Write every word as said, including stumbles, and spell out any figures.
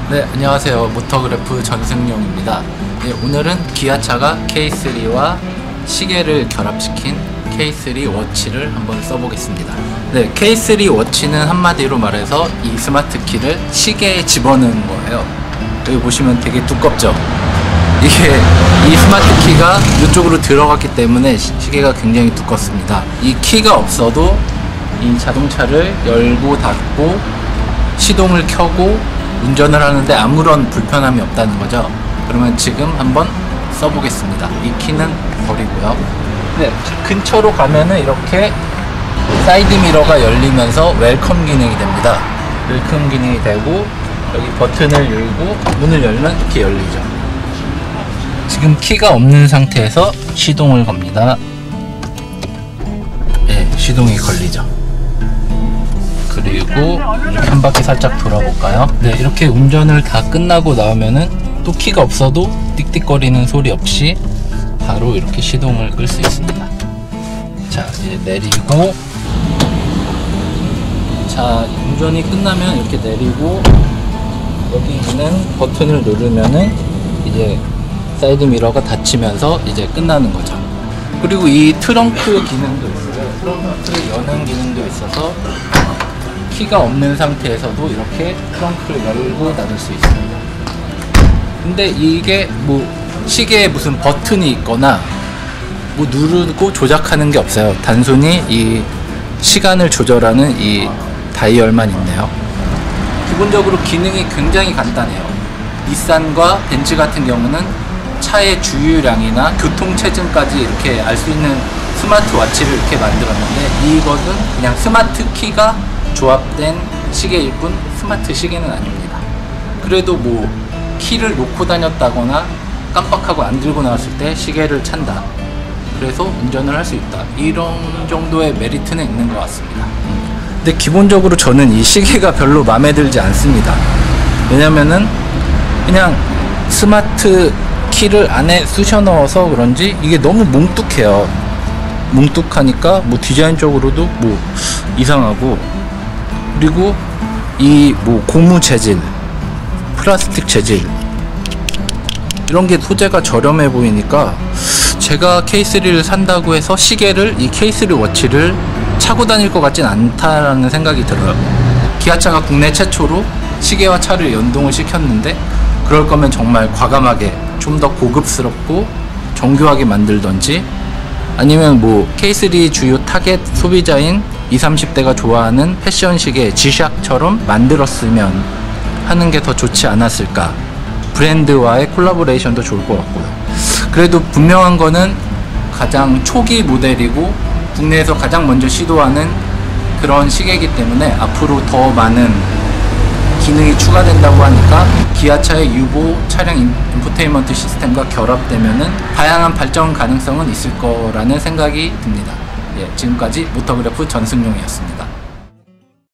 네, 안녕하세요. 모터그래프 전승용입니다. 네, 오늘은 기아차가 케이 쓰리와 시계를 결합시킨 케이 쓰리 워치를 한번 써보겠습니다. 네, 케이 쓰리 워치는 한마디로 말해서 이 스마트 키를 시계에 집어넣은 거예요. 여기 보시면 되게 두껍죠? 이게 이 스마트 키가 이쪽으로 들어갔기 때문에 시계가 굉장히 두껍습니다. 이 키가 없어도 이 자동차를 열고 닫고 시동을 켜고 운전을 하는데 아무런 불편함이 없다는 거죠. 그러면 지금 한번 써보겠습니다. 이 키는 버리고요. 네, 근처로 가면은 이렇게 사이드 미러가 열리면서 웰컴 기능이 됩니다. 웰컴 기능이 되고 여기 버튼을 열고 문을 열면 이렇게 열리죠. 지금 키가 없는 상태에서 시동을 겁니다. 네, 시동이 걸리죠. 그리고 이렇게 한 바퀴 살짝 돌아볼까요? 네, 이렇게 운전을 다 끝나고 나오면은 또 키가 없어도 띡띡거리는 소리 없이 바로 이렇게 시동을 끌 수 있습니다. 자, 이제 내리고, 자, 운전이 끝나면 이렇게 내리고 여기 있는 버튼을 누르면은 이제 사이드 미러가 닫히면서 이제 끝나는 거죠. 그리고 이 트렁크 기능도 있어요. 트렁크를 여는 기능도 있어서 키가 없는 상태에서도 이렇게 트렁크를 열고 닫을 수 있습니다. 근데 이게 뭐 시계에 무슨 버튼이 있거나 뭐 누르고 조작하는 게 없어요. 단순히 이 시간을 조절하는 이 다이얼만 있네요. 기본적으로 기능이 굉장히 간단해요. 닛산과 벤츠 같은 경우는 차의 주유량이나 교통체증까지 이렇게 알 수 있는 스마트워치를 이렇게 만들었는데, 이것은 그냥 스마트 키가 조합된 시계일 뿐 스마트 시계는 아닙니다. 그래도 뭐 키를 놓고 다녔다거나 깜빡하고 안 들고 나왔을 때 시계를 찬다, 그래서 운전을 할 수 있다, 이런 정도의 메리트는 있는 것 같습니다. 근데 기본적으로 저는 이 시계가 별로 마음에 들지 않습니다. 왜냐면은 그냥 스마트 키를 안에 쑤셔 넣어서 그런지 이게 너무 뭉뚝해요. 뭉뚝하니까 뭐 디자인적으로도 뭐 이상하고, 그리고 이 뭐 고무 재질, 플라스틱 재질, 이런 게 소재가 저렴해 보이니까 제가 케이 쓰리를 산다고 해서 시계를, 이 케이 쓰리 워치를 차고 다닐 것 같진 않다라는 생각이 들어요. 기아차가 국내 최초로 시계와 차를 연동을 시켰는데, 그럴 거면 정말 과감하게 좀 더 고급스럽고 정교하게 만들던지, 아니면 뭐 케이 쓰리 주요 타겟 소비자인 이십, 삼십 대가 좋아하는 패션 시계 지샥처럼 만들었으면 하는 게 더 좋지 않았을까. 브랜드와의 콜라보레이션도 좋을 것 같고요. 그래도 분명한 거는 가장 초기 모델이고 국내에서 가장 먼저 시도하는 그런 시계이기 때문에 앞으로 더 많은 기능이 추가된다고 하니까 기아차의 유보 차량 인포테인먼트 시스템과 결합되면은 다양한 발전 가능성은 있을 거라는 생각이 듭니다. 예, 지금까지 모터그래프 전승용이었습니다.